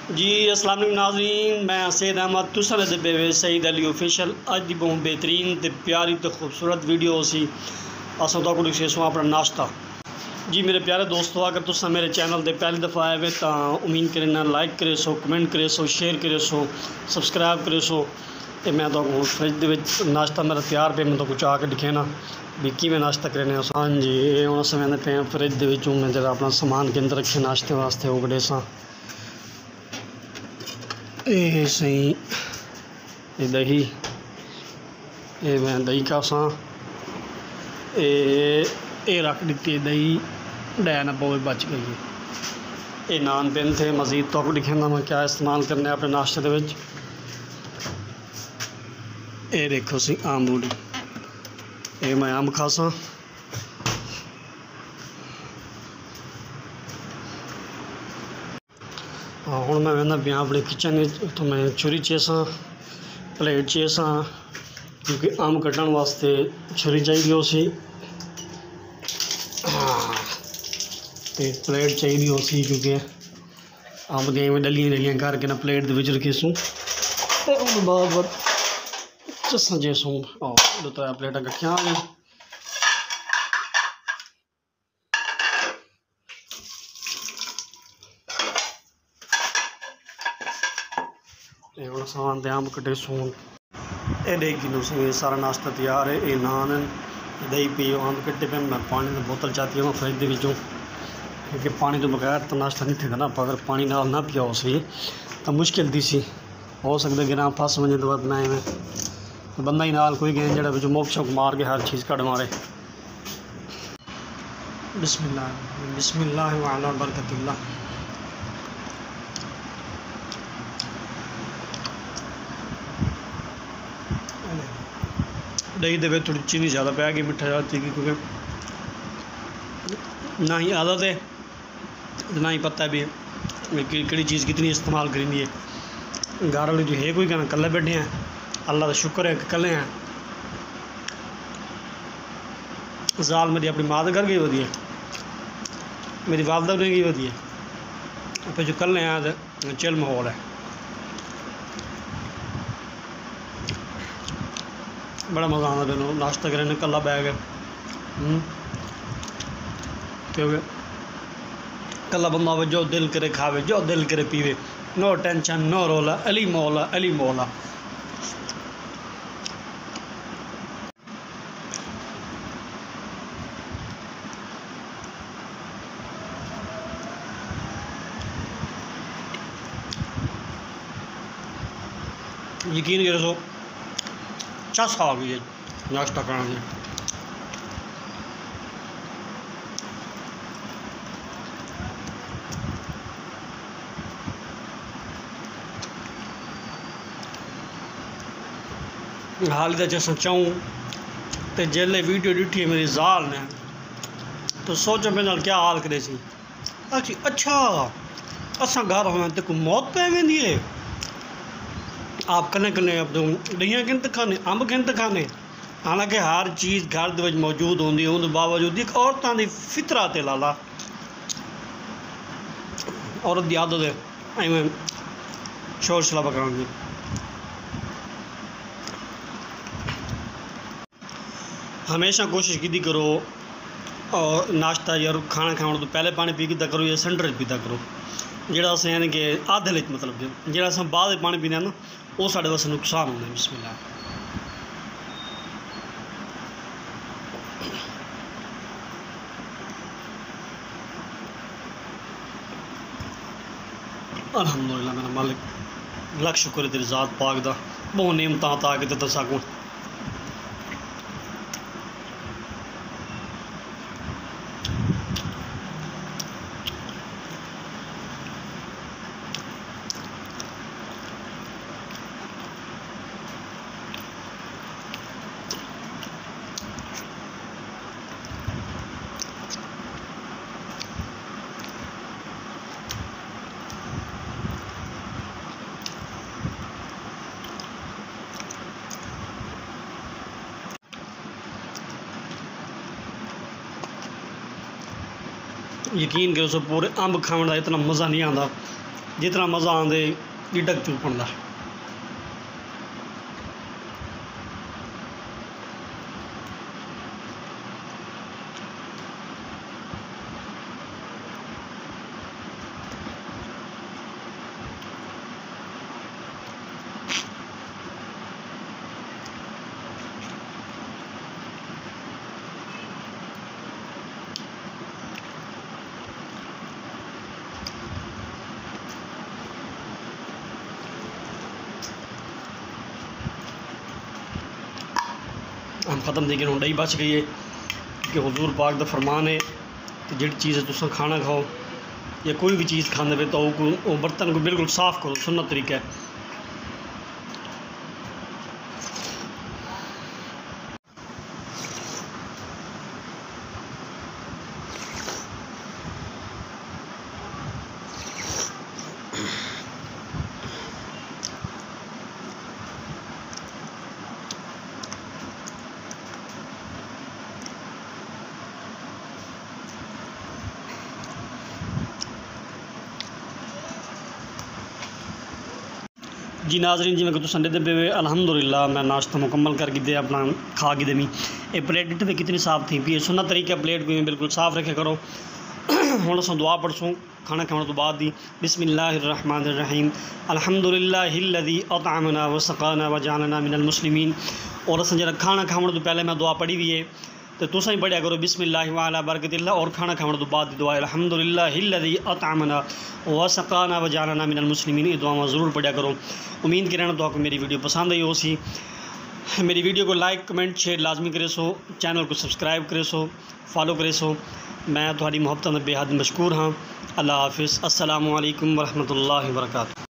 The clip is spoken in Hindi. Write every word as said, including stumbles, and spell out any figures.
जी अस्सलाम वालेकुम नाज़रीन, मैं सैयद अहमद तुसां दे बेवे सईद अली ऑफिशियल। अज दी बहुत बेहतरीन ते प्यारी ते खूबसूरत वीडियो सी असां तो को शेसो अपना नाश्ता। जी मेरे प्यारे दोस्तों, अगर तुसां मेरे चैनल ते पहली दफ़ा आए वे तो उम्मीद करना लाइक करे सो, कमेंट करे सो, शेयर करे सो, सबसक्राइब करे सो। तो मैं तो फ्रिज दे विच नाश्ता मेरा तैयार पे मैं तो कुछ आके दिखे ना भी किवें नाश्ता करने। हाँ जी, हम समय पे फ्रिज दे विच मैं जरा अपना समान के अंदर रखे नाश्ते वास्ते उगड़े सा ए सही ये दही ये मैं दही का सा ए रख दी दही डै ना पवे बच गई है। ये नान पेन थे मज़ीद तो लिखा मैं क्या इस्तेमाल करने अपने नाश्ते के विच। ये देखो सी आमूली ये मैं अंब खासा। हाँ हूँ मैं वह पिया अपने किचन तो मैं छुरी चेसा प्लेट चेसा क्योंकि अंब कट्टन वास्ते छुरी चाहिए उसी। हाँ तो प्लेट चाहिए उसी क्योंकि अंब दियाँ में डलियाँ डलियाँ करके ना प्लेट दे विच रखी सूँ तो बाद बाद चसा जे सूँ दो त्रै प्लेटा कट्ठियां आ गई। हम समान ते अंब कटे सून ये देगी नु सारा नाश्ता तैयार है। ये नान दही पी अंब कट्टे पे मैं पानी की बोतल चाहती हूँ फ्रिज के विचों क्योंकि पानी तो बगैर तो नाश्ता नहीं थेगा ना। अगर पानी नाल ना पिया उसी तो मुश्किल थी सी हो सकता गिरा फस वजे तो बाद मैं इवें बंदा ही नाल कोई गए जरा बिचों मोक शौक मार के हर चीज़ कट मारे। बिस्मिल्लाह बिस्मिल्लाह व अला बरकतिल्लाह। दही दे थोड़ी चीनी ज़्यादा पै गई मिठा ज़्यादा थी क्योंकि ना ही आदत है ना ही पता है भी कि चीज़ कितनी इस्तेमाल करेंगी है। घर वाले जो है कोई कहना कल्ले बैठे हैं, अल्लाह का शुक्र है कि कल्ले हैं। जाल मेरी अपनी माँ के घर गई वधी है, मेरी वालदा ने गई वधी है फिर जो कल्ले हैं तो चिल माहौल है। बड़ा मज़ा आता मैंने नाश्ता करने कला बैग है क्योंकि कला बंदा हो जो दिल करे खावे जो दिल करे पीवे, नो टेंशन नो रोला, अली मौला अली मौला। यकीन करो सो चस आ गई है नाश्ता करने। हाल तो जैसा चाहूँ तो जेले वीडियो डिठी मेरी जाल ने तो सोचो मेरे नाल क्या हाल करे सी। अच्छी अच्छा असा घर होना तो कोई मौत पै वेंदी है। आप कने कने अब दहियाँ किंत खाने अंब किंत खाने हालांकि हर चीज़ घर दे विच मौजूद होंदी है उस बावजूद एक औरतां दी फितरा ते लाला औरत दी आदत है इवें शोर शराबा कराने की। हमेशा कोशिश की करो और नाश्ता या खाना खाने तो पहले पानी पी के करो या सेंटर पीता करो। जोड़ा अस यानी कि आधे लिच मतलब जो अस बाद पानी पीने ना वो साढ़े वास्ते नुकसान होंगे। बिस्मिल्लाह अल्हम्दुलिल्लाह मेरा मालिक लख शुक्र है तेरी ज़ात पाक दा बहुत नेमत अता के ते सकूँ। यकीन करो सो पूरे अंब खाने का इतना मज़ा नहीं आता जितना मज़ा आंदे ढिडक चुपन का। हम ख़त्म लेकिन हुंडा ही बच गई है कि हुजूर पाक दा फरमान है कि जिहड़ी चीज़ तुम खाना खाओ या कोई भी चीज़ खाते पे तो वो बर्तन को बिल्कुल साफ़ करो, सुन्नत तरीका है। जी नाजरीन, जिमें कि तुम दे पे अलहमदुलिल्लाह मैं नाश्ता मुकम्मल करके दे अपना खा के देमी। ये प्लेट डिट पे कितनी साफ़ थी पी सुन्नत तरीका प्लेट को बिल्कुल साफ़ रखे करो। हुण असां दुआ पढ़सूँ खाना खाने तो बाद दी। बिस्मिल्लाहिर्रहमानिर्रहीम अल्हम्दुलिल्लाहिल्लज़ी अतअमना व सक़ाना व जअलना मिनल मुस्लिमीन। और असां जरा खाना खाने तो पहले मैं दुआ पढ़ी हुई है तो तुसां ही पढ़िया करो बिस्मिल्लाहि व अला बरकतिल्लाह। और खाना खाने तो बाद दुआ अल्हम्दुलिल्लाहिल्लज़ी अतअमना व सक़ाना व जअलना मिनल मुस्लिमीन। ये दुआ ज़रूर पढ़िया करो। उम्मीद करें तो आपको मेरी वीडियो पसंद आई हो सी। मेरी वीडियो को लाइक कमेंट शेयर लाजमी करे सो, चैनल को सब्सक्राइब करे सो, फॉलो करे सो। मैं थोड़ी मोहब्बत में बेहद मशकूर हाँ। अल्लाह हाफिज़। अस्सलामु अलैकुम वरहमतुल्लाहि वबरकातुहू।